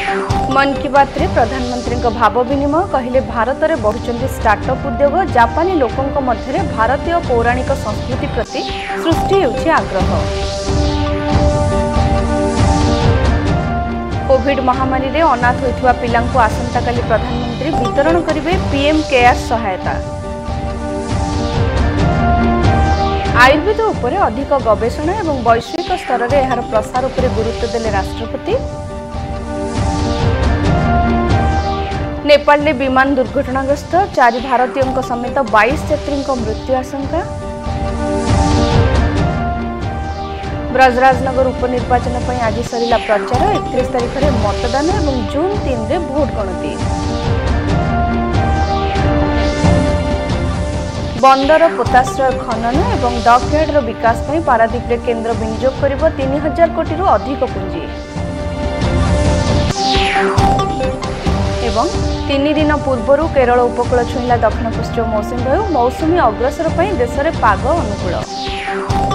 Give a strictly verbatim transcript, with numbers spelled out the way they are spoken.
मन की बात रे प्रधानमंत्री भाव विनिमय कहले भारत में बढ़ुंट स्टार्टअप उद्योग जापानी लोकों मध्य भारतीय पौराणिक संस्कृति प्रति सृष्टि होछि आग्रह। कोविड महामारी रे अनाथ होइथुवा पिलांको आसंता काली प्रधानमंत्री वितरण करिवे पीएम केयर्स सहायता। आयुर्वेद उपरे अधिक गवेषणा और वैश्विक स्तर में यार प्रसार उपरे गुरुत्व देले राष्ट्रपति। नेपाल में विमान दुर्घटनाग्रस्त चारि भारतीयों समेत बाईस यात्री मृत्यु आशंका। ब्रजराजनगर उपनिर्वाचन पर आज सरिला प्रचार एकतीस तारीख में मतदान और जून तीन रे भोट गणति। बंदर पोताश्रय खनन और डकयार्डर विकास पर पारादीप रे केन्द्र विनियोग करिबो तीन हजार कोटी रु अधिक पुंजी। एवं तीन दिन पूर्व केरल उपकूल छुईला दक्षिण पश्चिम मौसुमी वायु मौसुमी अग्रसर पर देश में पाग अनुकूल।